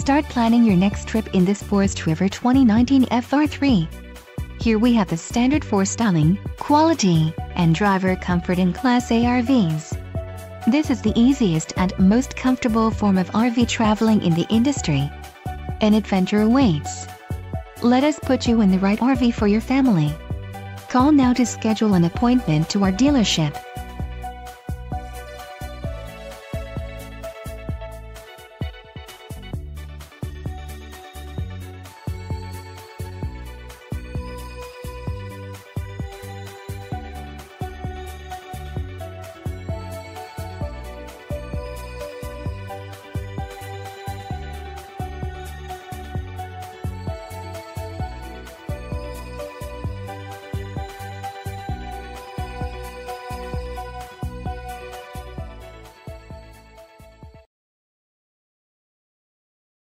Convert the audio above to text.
Start planning your next trip in this Forest River 2019 FR3. Here we have the standard for styling, quality, and driver comfort in Class A RVs. This is the easiest and most comfortable form of RV traveling in the industry. An adventure awaits. Let us put you in the right RV for your family. Call now to schedule an appointment to our dealership.